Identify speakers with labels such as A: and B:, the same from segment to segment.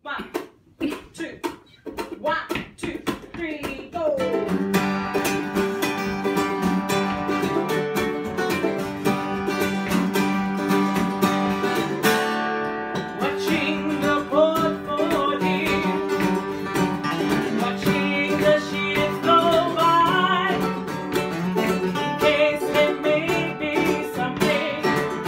A: One, two, 1, 2, 3, go. Watching the boat for dear, watching the ships go by, in case there may be something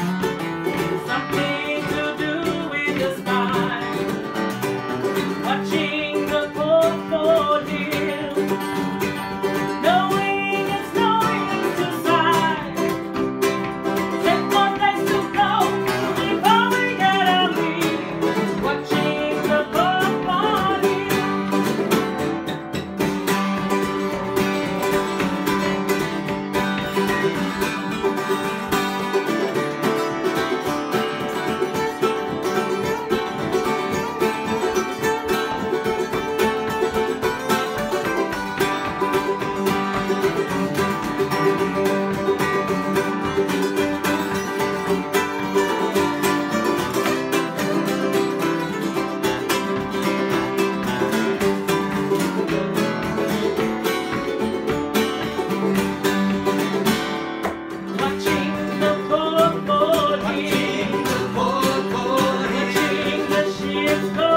A: to do in the sky. Watching the boat for dear, knowing it's going to side. Set one legs to go before we get a lead. Watching the boat for dear. Watching the boat for dear, watching the ships go